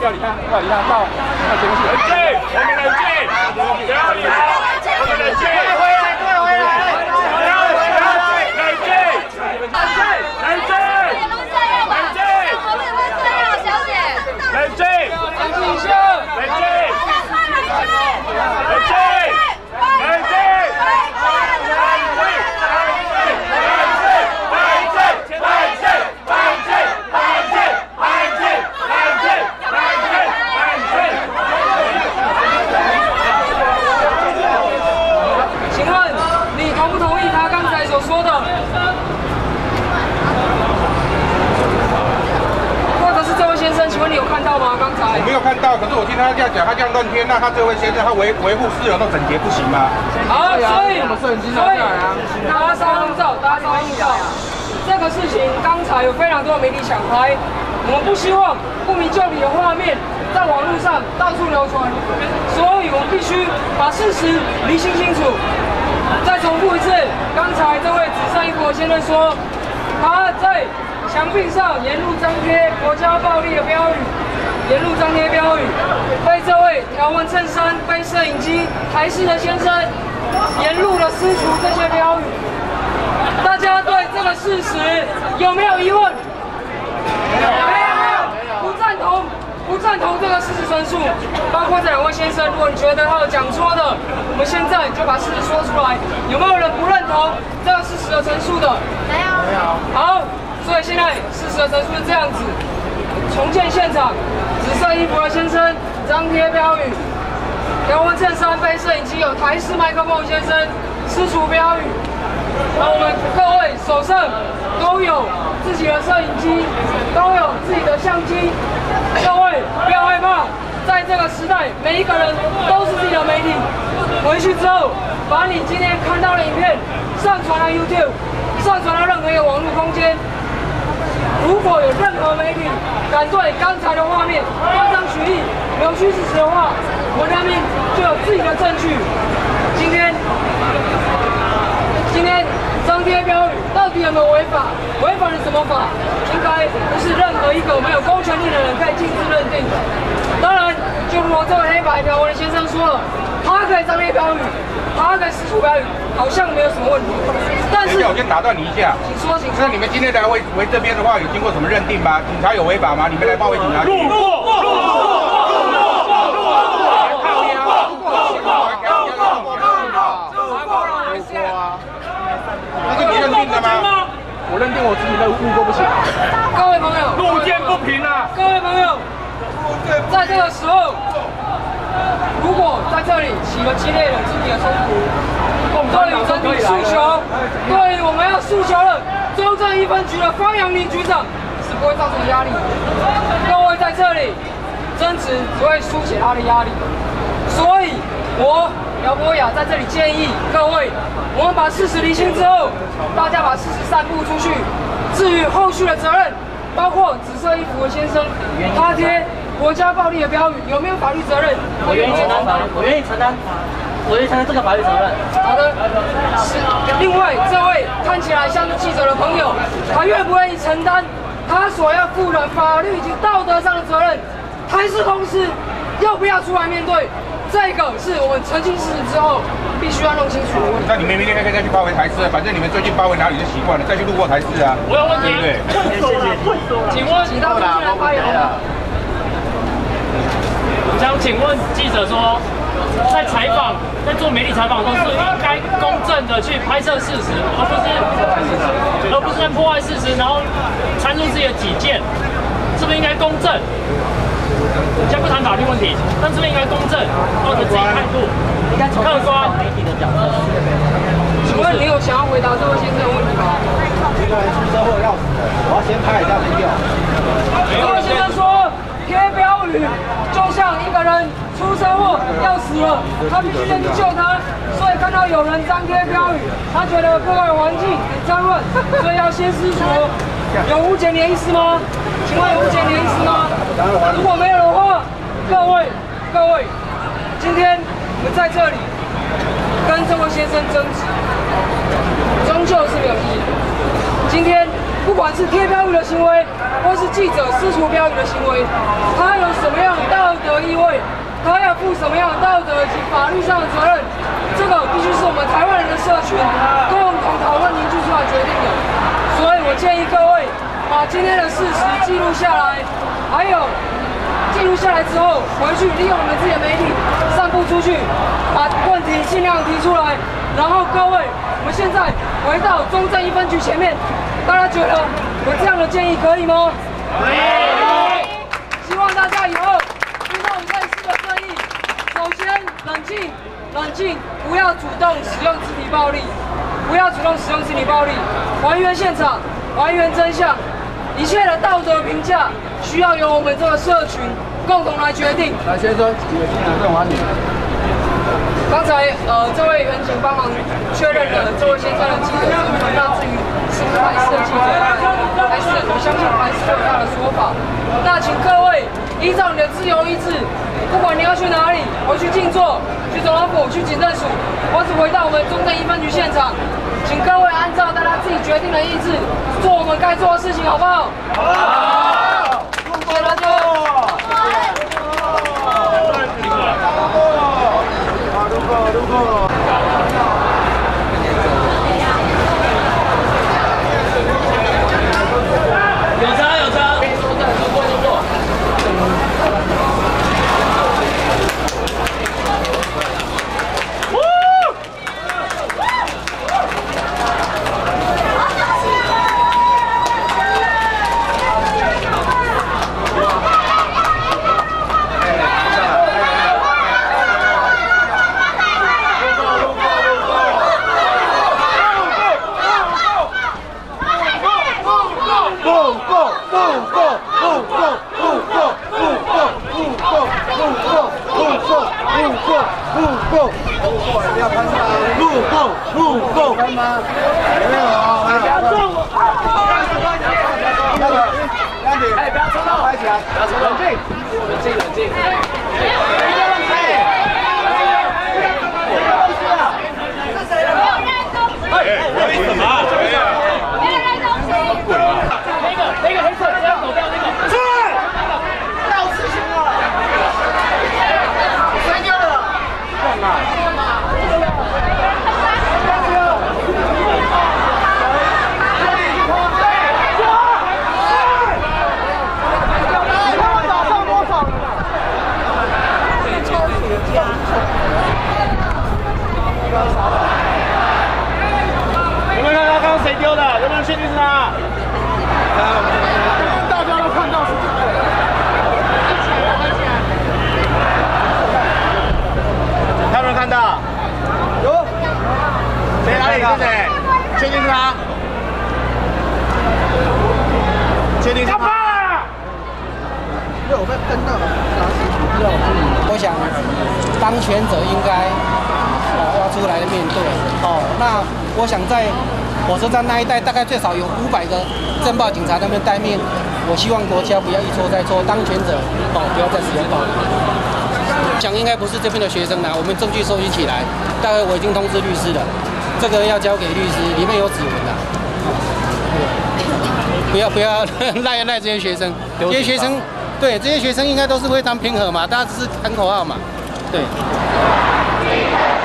要你看，到前面去。冷静，我们冷静，不要理他，我们冷静。退回来，不要回来，冷静，冷静，冷静，安静一下，冷静，冷静，冷静。 我没有看到，可是我听他这样讲，他这样乱贴，那他这位先生他维护室友那整洁不行吗？ 好，所以大家稍安勿躁，这个事情刚才有非常多的媒体想拍，我们不希望不明就里的画面在网络上到处流传，所以我们必须把事实厘清清楚。再重复一次，刚才这位紫色衣服的先生说，他在墙壁上沿路张贴国家暴力的标语。 沿路张贴标语，被这位条纹衬衫、背摄影机、台式的先生沿路的撕除这些标语。大家对这个事实有没有疑问？没有。不赞同这个事实陈述，包括这两位先生，如果你觉得他有讲错的，我们现在就把事实说出来。有没有人不认同这个事实的陈述的？没有。好，所以现在事实的陈述是这样子。 重建现场，紫色衣服的先生张贴标语，条纹衬衫背摄影机有台式麦克风先生撕除标语。那我们各位手上都有自己的摄影机，都有自己的相机。各位不要害怕，在这个时代，每一个人都是自己的媒体。回去之后，把你今天看到的影片上传到 YouTube， 上传到任何一个网络空间。 如果有任何媒体敢对刚才的画面断章取义、扭曲事实的话，我们那边就有自己的证据。今天张贴标语到底有没有违法？违反了什么法？应该不是任何一个没有公权力的人可以径自认定的。当然，就如这位黑白条纹的先生说了，他可以张贴标语，他可以撕除标语，好像没有什么问题。但是， 我先打断你一下， 请说。 那你们今天来围这边的话，有经过什么认定吗？警察有违法吗？你们来包围警察局？路过。那是你认定的吗？ 我认定我自己的路过不行。 各位朋友， 路见不平啊！ 各位朋友，在这个时候，如果在这里起了激烈的肢体的冲突，对于人民诉求，对于我们要诉求的中正一分局的方阳林局长是不会造成压力的。各位在这里争执只会疏解他的压力，所以我姚博雅在这里建议各位，我们把事实厘清之后，大家把事实散布出去。至于后续的责任，包括紫色衣服的先生他贴国家暴力的标语，有没有法律责任？ 我愿意承担，我愿意承担。我愿意承担这个法律责任。 好的，是。另外，这位看起来像是记者的朋友，他愿不愿意承担他所要负的法律以及道德上的责任？台视公司要不要出来面对？这个是我们澄清事实之后必须要弄清楚的问题。 那你们明天可以再去包围台视，反正你们最近包围哪里就习惯了，再去路过台视啊。 我有问题， 对不对？ 请问，请到中间来发言了。 我想请问记者说，在采访、在做媒体采访的时候，是应该公正的去拍摄事实，而不是在破坏事实，然后阐述自己的己见，是不是应该公正？先不谈法律问题，但是不是应该公正，抱着自己态度，应该客观媒体的角色。 请问你有想要回答这位先生的问题吗？ 一个人出车祸要死了，我要先拍一下video。 这位先生说，贴标语就像一个人出车祸要死了，他必须先去救他，所以看到有人张贴标语，他觉得各位环境很脏乱，所以要先撕除。有无检你的意思吗？请问有无检你的意思吗？如果没有的话，各位，今天我们在这里跟这位先生争执，终究是没有意义的。今天不管是贴标语的行为，或是记者撕除标语的行为，他有什么样的上的道德及法律上的责任，这个必须是我们台湾人的社群共同讨论凝聚出来决定的。所以我建议各位把今天的事实记录下来，还有记录下来之后，回去利用我们自己的媒体散布出去，把问题尽量提出来。然后各位，我们现在回到中正1分局前面，大家觉得我这样的建议可以吗？可以。希望大家以后听到我们类似的建议，首先冷静，不要主动使用肢体暴力，还原现场，还原真相。一切的道德评价需要由我们这个社群共同来决定。 来，先生，几个进来问完你。 刚才这位员警帮忙确认了这位先生的记者身份，那至于是不是白色记者，还是我相信还是有他的说法。那请各位依照你的自由意志，不管你要去哪里，回去静坐，去总统府，去警政署，或是回到我们中正1分局现场，请各位按照大家自己决定的意志，做我们该做的事情，好不好？好。谢谢大家。 有车。 有没有看到刚刚谁丢的？有没有确定是他？大家都看到是这个。他有没有看到？有。谁哪里是谁？确定是他？确定是他？ 因为我被跟到我想当权者应该要出来面对。那我想在火车站那一带，大概最少有500个政报警察在那边待命。我希望国家不要一错再错，当权者不要再使用暴力。想应该不是这边的学生啦，我们证据收集起来，大概我已经通知律师了，这个要交给律师，里面有指纹的。不要赖这些学生，这些学生。对，这些学生应该都是会当平和嘛，大家只是喊口号嘛，对。